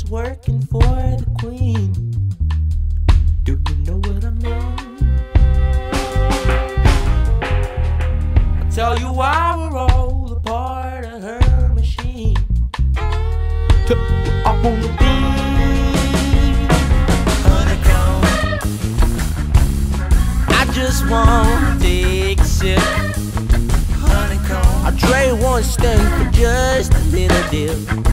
working for the queen. Do you know what I mean? I'll tell you why we're all a part of her machine. I wanna be honeycomb. I just wanna take a sip. Honeycomb. I trade one sting for just a little dip.